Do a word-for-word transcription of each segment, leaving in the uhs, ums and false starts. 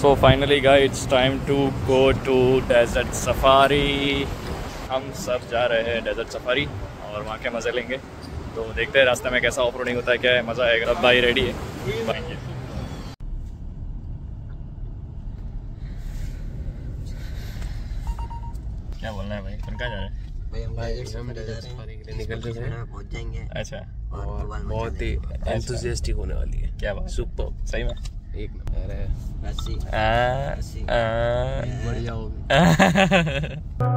So finally guys, it's time to go to desert safari. हम सब जा रहे हैं डेजर्ट सफारी और वहाँ के मज़े लेंगे। तो देखते हैं रास्ते में कैसा ऑफ रोडिंग होता है, क्या है, मज़ा आएगा। अब भाई रेडी है, पाएंगे। क्या बोलना है भाई, तुम कहाँ जा रहे हैं? भाई हम हम डेजर्ट सफारी के लिए निकल चुके हैं, पहुँच जाएंगे। अच्छा, और बहुत ही एंथुसियास्टिक होने वाली है। क्या बात, सुपर, सही में एक नंबर है। रस्सी रस्सी बढ़िया होगी।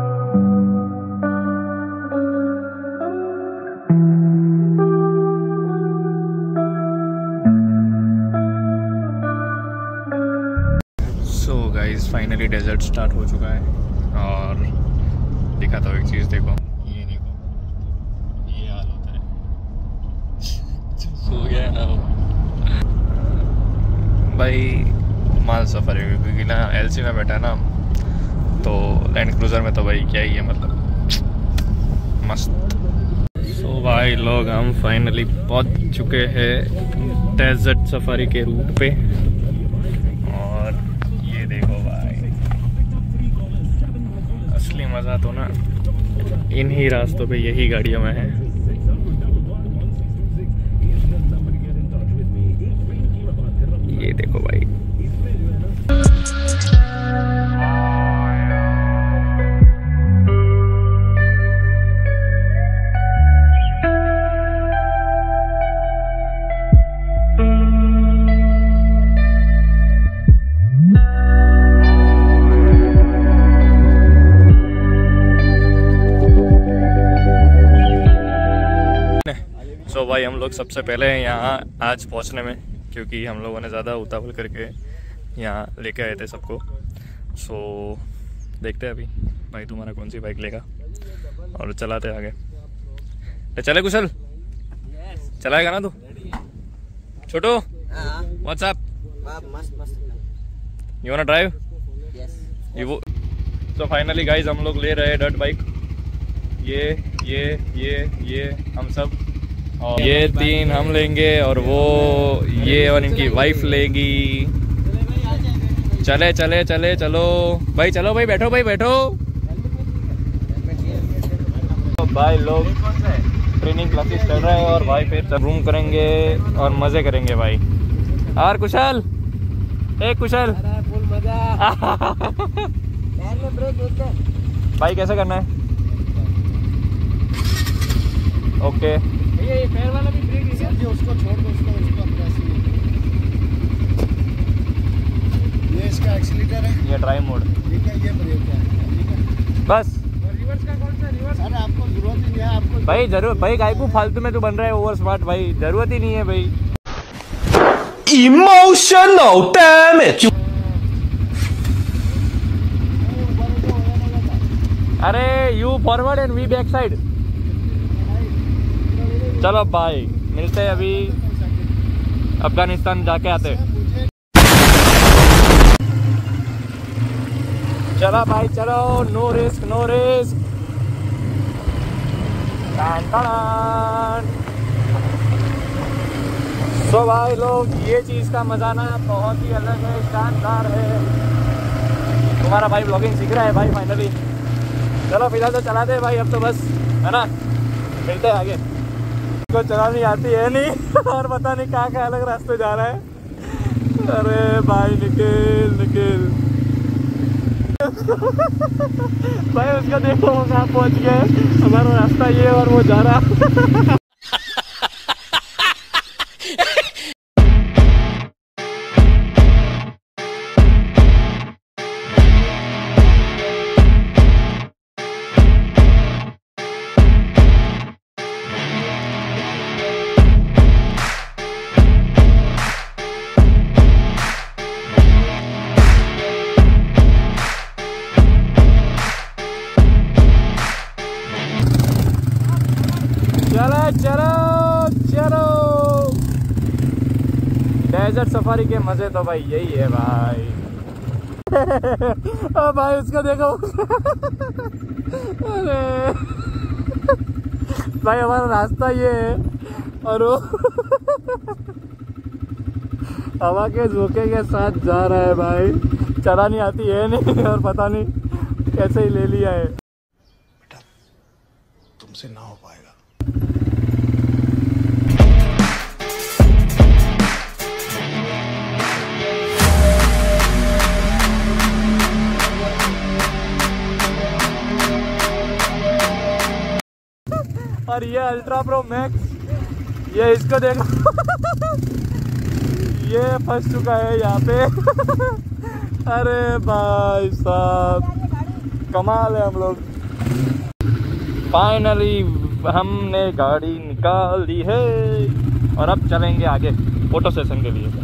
So guys finally desert start हो चुका है और दिखाता हूँ एक चीज़, देखो ये देखो, ये हाल होता है। सो गया ना भाई, माल सफ़र है क्योंकि ना एलसी में बैठा है ना, तो लैंड क्रूज़र में तो भाई क्या ही है, मतलब मस्त। सो भाई लोग हम फाइनली पहुंच चुके हैं डेजर्ट सफारी के रूट पे और ये देखो भाई, असली मज़ा तो ना इन्हीं रास्तों पे, यही गाड़ियों में है। ये देखो भाई, सो so भाई हम लोग सबसे पहले यहाँ आज पहुँचने में, क्योंकि हम लोगों ने ज़्यादा उतावल करके यहाँ लेके आए थे सबको। सो so, देखते हैं अभी भाई तुम्हारा कौन सी बाइक लेगा और चलाते आगे। तो चले कुशल, चलाएगा ना तू? Chhotu what's up, you wanna drive? You. So finally guys हम लोग ले रहे हैं डर्ट बाइक, ये ये ये ये हम सब, और ये तीन हम लेंगे और वो ये और इनकी वाइफ लेगी। चले चले चले चलो भाई, चलो भाई, बैठो भाई बैठो। तो भाई लोग ट्रेनिंग क्लासेस चल रहे हैं और भाई फिर रूम करेंगे और मजे करेंगे भाई। और कुशल, ए कुशल भाई कैसे करना है? ओके ये पैर वाला भी ब्रेक दीजिए, उसको छोड़ दो, उसको उसको प्रेस। ये इसका एक्सीलेटर है, ये ड्राइव मोड, ठीक है, ये ब्रेक है, ठीक है बस। रिवर्स का कौन सा? रिवर्स अरे आपको जरूरत ही नहीं है, आपको भाई जरूर भाई, काय को फालतू में तू बन रहा है ओवर स्मार्ट भाई, जरूरत ही नहीं है भाई। Emotional damage. अरे you forward and we back side. चलो भाई मिलते हैं अभी, अफगानिस्तान जाके आते। चलो भाई चलो, no risk no risk. So भाई लोग ये चीज़ का मजा ना बहुत ही अलग है, शानदार है। तुम्हारा भाई ब्लॉगिंग सीख रहा है भाई फाइनली। चलो फिलहाल तो चला दे भाई, अब तो बस है ना, मिलते हैं आगे। को चलानी आती है नहीं और पता नहीं कहाँ कहाँ अलग रास्ते जा रहा है। अरे भाई निकल निकल भाई, उसका देखो वो कहाँ पहुँच गए, हमारा रास्ता ये और वो जा रहा। चलो चलो चलो, डेजर्ट सफारी के मजे तो भाई यही है भाई। ओ भाई उसको देखो अरे भाई हमारा रास्ता ये है और वो हवा के झोंके के साथ जा रहा है भाई। चलानी आती है नहीं और पता नहीं कैसे ही ले लिया है। बेटा तुमसे ना हो पाएगा। और ये अल्ट्रा प्रो मैक्स, ये इसको देखो ये फंस चुका है यहाँ पे अरे भाई साहब कमाल है। हम लोग फाइनली हमने गाड़ी निकाल दी है और अब चलेंगे आगे फोटो सेशन के लिए।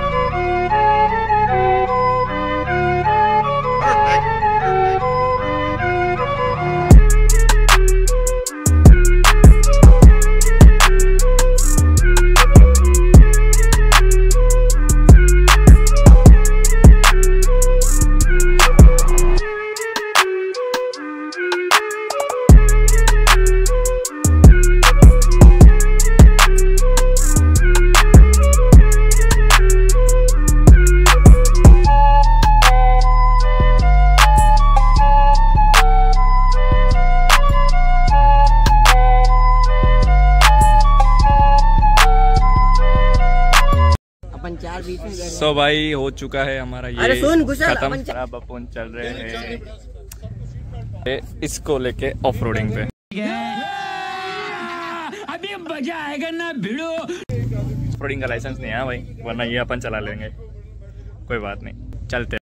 सो so भाई हो चुका है हमारा ये खत्म। अब अपन चल रहे हैं इसको लेके ऑफ रोडिंग पे। अभी मजा आएगा ना भिड़ो। ऑफ रोडिंग का लाइसेंस नहीं है भाई, वरना ये अपन चला लेंगे। कोई बात नहीं, चलते हैं।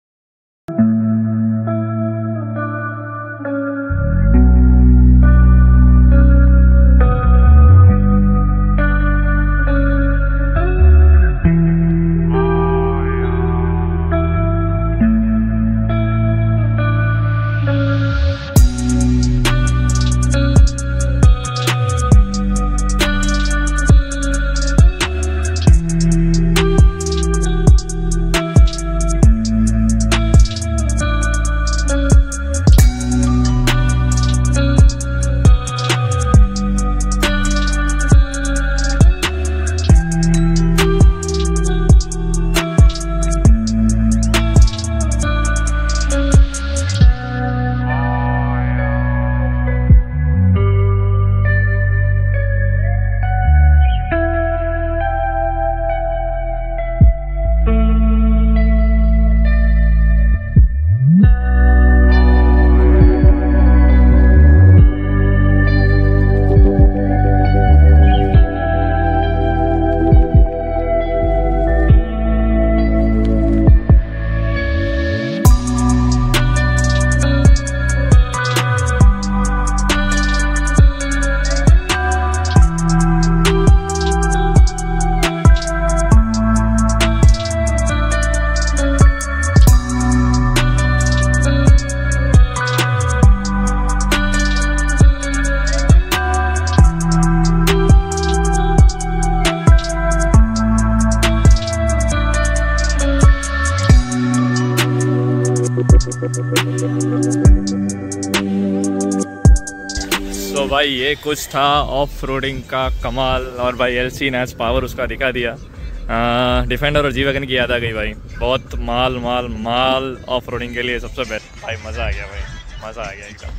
तो भाई ये कुछ था ऑफ रोडिंग का कमाल। और भाई एलसी ने आज पावर उसका दिखा दिया। डिफेंडर और जी वैगन की याद आ गई भाई। बहुत माल माल माल ऑफ रोडिंग के लिए सबसे बेस्ट भाई। मज़ा आ गया भाई, मज़ा आ गया एकदम।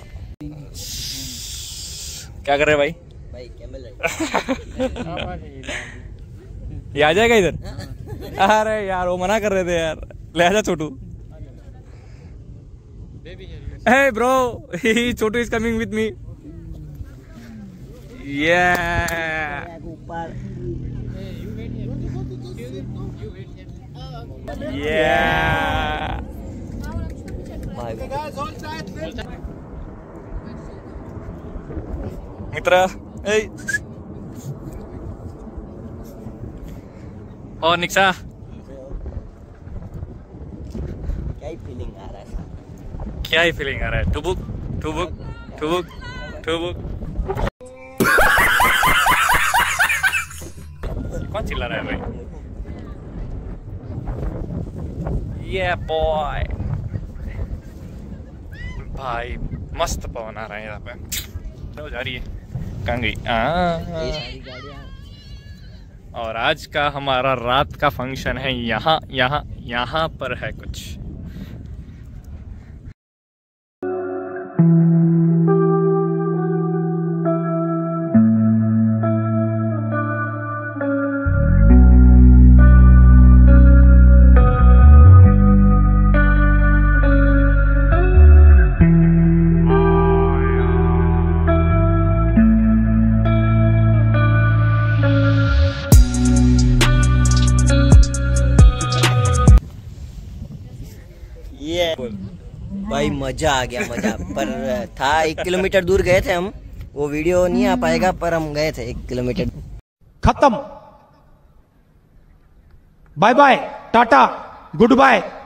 क्या कर रहे भाई? भाई कैमल ये आ जाएगा इधर? अरे यार वो मना कर रहे थे यार। ले आजा छोटू। Hey bro, Chhotu is coming with me. Yeah. Yeah. Mitra, hey. और निक्सा क्या ही फीलिंग आ रहा है? क्या ही फीलिंग आ रहा है? टुबुक टुबुक टुबुक टुबुक। कौन चिल्ला रहा है भाई? ये बॉय भाई मस्त पवन आ रहा है यहाँ पे। तो जा रही है कहाँ गई? और आज का हमारा रात का फंक्शन है यहाँ यहाँ यहाँ पर है कुछ। ये भाई मजा आ गया, मजा। पर था एक किलोमीटर दूर गए थे हम, वो वीडियो नहीं आ पाएगा, पर हम गए थे एक किलोमीटर। खत्म, bye bye, tata, good bye.